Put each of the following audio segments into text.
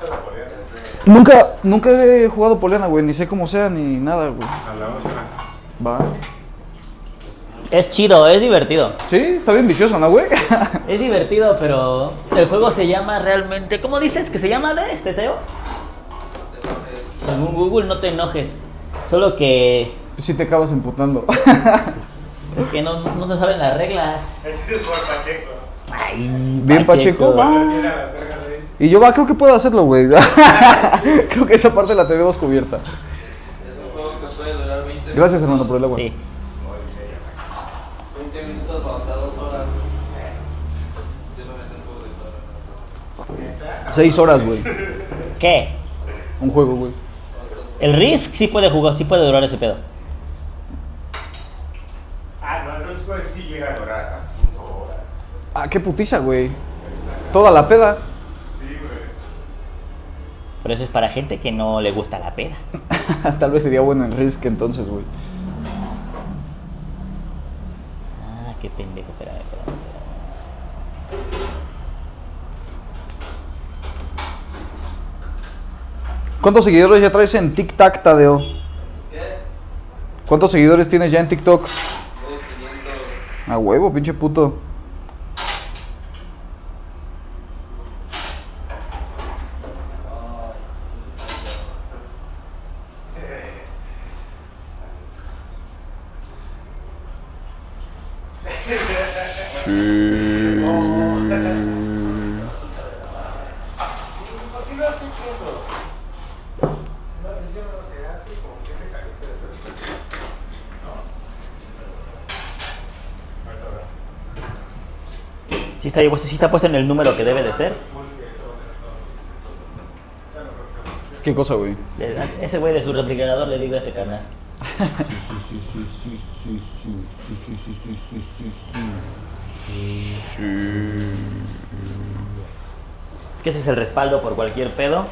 Nunca he jugado Poliana, güey, ni sé cómo sea, ni nada, güey. A la otra. Va. Es chido, es divertido. Sí, está bien vicioso, ¿no, güey? Es divertido, pero el juego se llama realmente... ¿Cómo dices que se llama de este, Teo? Según Google, no te enojes. Solo que... Sí te acabas emputando. Es que no se saben las reglas. El chiste es por Pacheco. Ay, Bien Pacheco, va. Mira las vergas ahí. Y yo creo que puedo hacerlo, güey. Creo que esa parte la tenemos cubierta. Es un juego que puede durar 20 minutos. Gracias, hermano, por el agua. Sí. 20 minutos o hasta 2 horas. Yo no me tengo de todo. 6 horas, güey. ¿Qué? Un juego, güey. El Risk sí puede jugar, sí puede durar ese pedo. Ah, no, el Risk sí llega a durar hasta 5 horas. Ah, qué putiza, güey. Toda la peda. Sí, güey. Pero eso es para gente que no le gusta la peda. Tal vez sería bueno en Risk entonces, güey. Ah, qué pendejo, espérame. ¿Cuántos seguidores ya traes en TikTok, Tadeo? ¿Qué? ¿Cuántos seguidores tienes ya en TikTok? 500. A huevo, pinche puto. ¿Por qué no estoy quieto? No, yo no sé, así como que te caliente después. ¿No? Sí está puesto en el número que debe de ser. ¿Qué cosa, güey? Ese güey de su refrigerador le digo a este canal. Es que ese es el respaldo por cualquier pedo.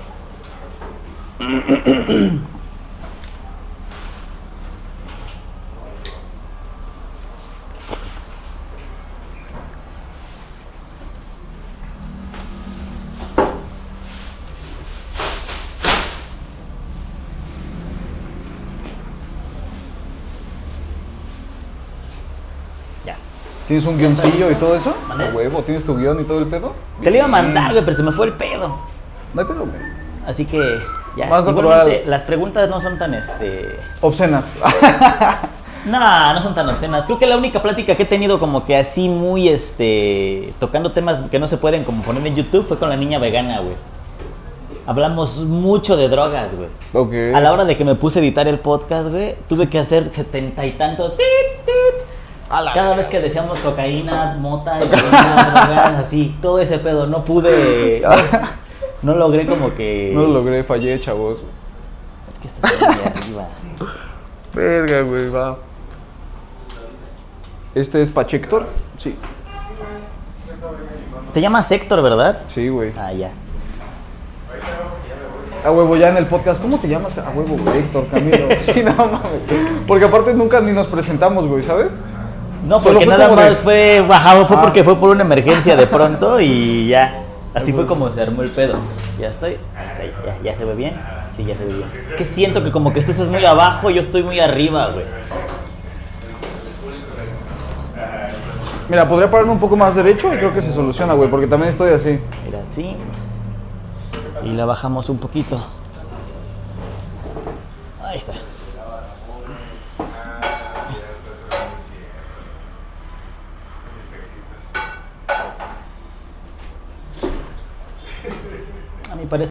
Ya. ¿Tienes un guioncillo y todo eso? ¿Mande? A huevo, ¿tienes tu guión y todo el pedo? Te lo iba a mandar, güey, pero se me fue el pedo. No hay pedo, güey. Así que ya. Más natural. Igualmente, las preguntas no son tan Obscenas. no son tan obscenas. Creo que la única plática que he tenido como que así muy tocando temas que no se pueden como poner en YouTube fue con la niña vegana, güey. Hablamos mucho de drogas, güey. Ok. A la hora de que me puse a editar el podcast, güey, tuve que hacer 70 y tantos cada vez que decíamos cocaína, mota y drogas, así, todo ese pedo, no pude, no logré como que... No lo logré, fallé, chavos. Es que estás ahí arriba. Verga, güey, va. ¿Este es Pachector? Sí. Te llamas Héctor, ¿verdad? Sí, güey. Ah, ya. A huevo, ya en el podcast. ¿Cómo te llamas? A huevo, güey, Héctor Camilo. Sí, no mames. Porque aparte nunca ni nos presentamos, güey, ¿sabes? No, Solo porque fue nada como más de- fue bajado, fue porque fue por una emergencia de pronto y ya. Así fue como se armó el pedo. Ya estoy. Ahí está, ya se ve bien. Sí, ya se ve bien. Es que siento que como que tú estás muy abajo y yo estoy muy arriba, güey. Mira, podría pararme un poco más derecho y creo que se soluciona, güey, porque también estoy así. Mira, así. Y la bajamos un poquito. Ahí está.